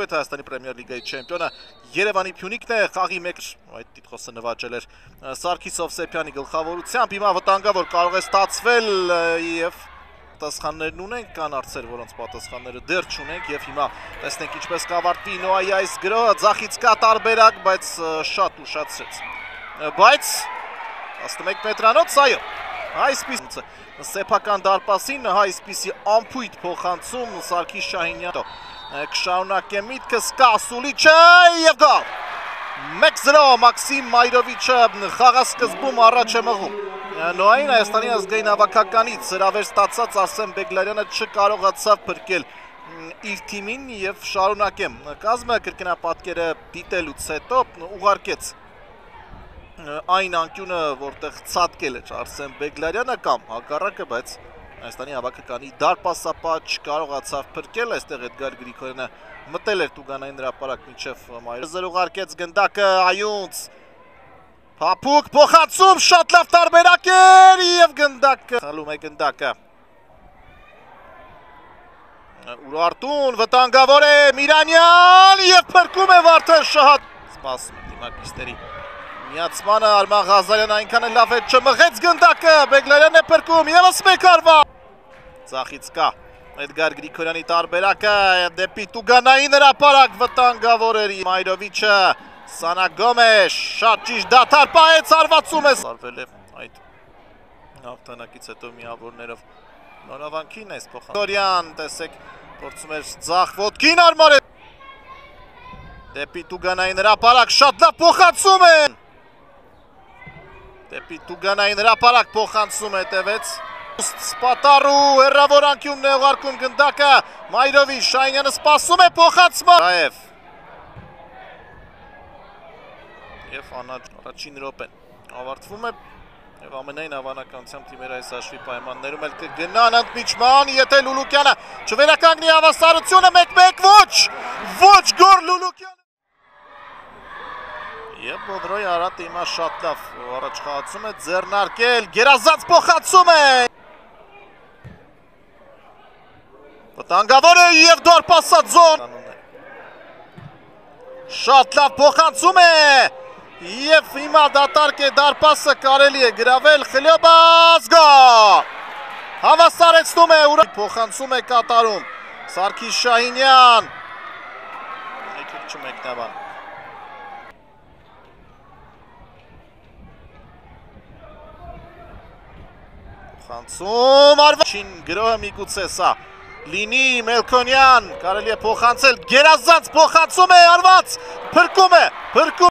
Կոնկրետ Հայաստանի Պրեմիեր լիգայի չեմպիոնը Երևանի Փյունիկն է, խաղի մեկ այդ տիտղոսը նվաճել էր Սարգիս Հովսեփյանի գլխավորությամբ, հիմա վտանգավոր կարող է ստացվել եւ պատասխաններն ունենք, կան հարցեր, որոնց պատասխանները դեռ չունենք եւ հիմա տեսնենք ինչպես կավարտվի Նոայի այս գրոհը, ձախից կա տարբերակ, բայց շատ ուշացրեց։ Բայց 11 մետրանոց, այո, այսպես սեփական դարպասին այսպիսի ամփույթ փոխանցում Սարգիս Շահինյանը կշարունակե միտքս կա Սուլիչը եւ գալ 1-0 Մաքսիմ Մայրովիչը խաղասկզբում առաջ է մղում Նոային Հայաստանի ազգային հավաքականից հրավեր ստացած Արսեն Բեգլարյանը չկարողացավ փրկել իր թիմին եւ շարունակեմ կազմը կրկնապատկերը դիտելուց հետո ուղարկեց այն անկյունը, որտեղ ցատկել էր Արսեն Բեգլարյանը կամ հակառակը, բայց Հայաստանի հավաքականի դարպասապահ չկարողացավ փրկել, այստեղ Էդգար Գրիգորյանը մտել էր Տուգանային հրապարակ մինչև Մայրոզը ուղարկեց գնդակը Այունց Փափուկ փոխանցում շատ լավ տարբերակ էր եւ գնդակը խալում է գնդակը Ուրարտուն վտանգավոր է Միրանյան եւ փրկում է Վարդան Շահատ սպասում է դիմակիցների Միացմանը Արման Ղազարյան այնքան է լավ է չմղեց գնդակը, Բեգլարյանն է փրկում, ևս մեկ արվա Ձախից կա Էդգար Գրիգորյանի տարբերակը դեպի Տուգանային հրապարակ վտանգավոր էր Մայրովիչը, Սանա Գոմեշ, շատ ճիշտ դադար պահեց արվածում է Սարվել է այդ հաղթանակից հետո միավորներով նորավանքին այս փոխանցորյան, տեսեք, փորձում էր ձախ ոտքին արմարել Դեպի Տուգանային հրապարակ շատ լավ փոխանցում են Դեպի Տուգանային հրապարակ փոխանցում հետևեց Սպատարու հեռավոր անկյունն է ուղարկում գնդակը Մայրովի Շահինյանը սպասում է փոխանցման Ռաև Եվ առաջին րոպեն ավարտվում է Եվ ամենայն հավանականությամբ թիմերը այս հաշվի պայմաններում էլ կգնան ընդմիջման եթե Լուլուկյանը չվերականգնի հավասարությունը 1-1 ոչ գոր Լուլուկյանը Եվ Բոդրոյի Արատը հիմա շատ լավ առաջ խաղացում է ձեռնարկել գերազանց փոխանցում է Վտանգավոր է եւ դարպասած զոն Շատ լավ փոխանցում է Եվ հիմա դատարկ է դարպասը կարելի է գրավել խլյոբաց գոլ Հավասարեցնում է ուրա փոխանցում է կատարում Սարգիս Շահինյան Այդուր չմեկնաբան Փոխանցում արվաշին գրոհը միգուցե սա Լինի Մելքոնյան կարելի է փոխանցել գերազանց փոխանցում է արված փրկում է